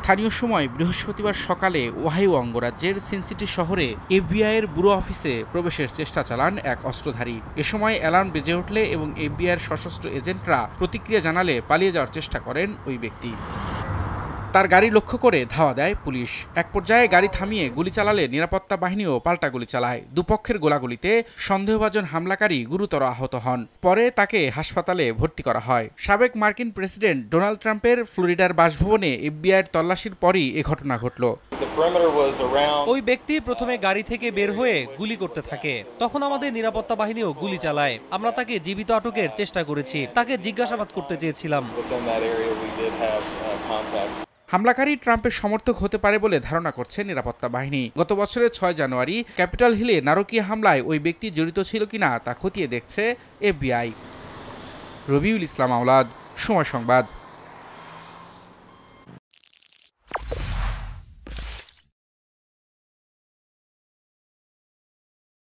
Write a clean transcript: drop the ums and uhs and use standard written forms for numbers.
স্থানীয় সময় বৃহস্পতিবার সকালে ওহাইও অঙ্গরাজ্যের সিনসিটি শহরে এফবিআইয়ের ব্যুরো অফিসে প্রবেশের চেষ্টা চালান এক অস্ত্রধারী। এ সময় অ্যালার্ম বেজে উঠলে এবং এফবিআইয়ের সশস্ত্র এজেন্টরা প্রতিক্রিয়া জানালে পালিয়ে যাওয়ার চেষ্টা করেন ওই ব্যক্তি। তার গাড়ি লক্ষ্য করে ধাওয়া দেয় পুলিশ। এক পর্যায়ে গাড়ি থামিয়ে গুলি চালালে নিরাপত্তা বাহিনীও পাল্টা গুলি চালায়। দুপক্ষের গোলাগুলিতে সন্দেহভাজন হামলাকারী গুরুতর আহত হন। পরে তাকে হাসপাতালে ভর্তি করা হয়। সাবেক মার্কিন প্রেসিডেন্ট ডোনাল্ড ট্রাম্পের ফ্লোরিডার বাসভবনে এফবিআইয়ের তল্লাশির পরই এ ঘটনা ঘটল। ওই ব্যক্তি প্রথমে গাড়ি থেকে বের হয়ে গুলি করতে থাকে, তখন আমাদের নিরাপত্তা বাহিনীও গুলি চালায়। আমরা তাকে জীবিত আটকের চেষ্টা করেছি, তাকে জিজ্ঞাসাবাদ করতে চেয়েছিলাম। হামলাকারী ট্রাম্পের সমর্থক হতে পারে বলে ধারণা করছে নিরাপত্তা বাহিনী। গত বছরের 6 জানুয়ারি ক্যাপিটাল হিলে নারকীয় হামলায় ওই ব্যক্তি জড়িত ছিল কিনা তা খতিয়ে দেখছে এফবিআই। রবিউল ইসলাম আওলাদ, সময় সংবাদ।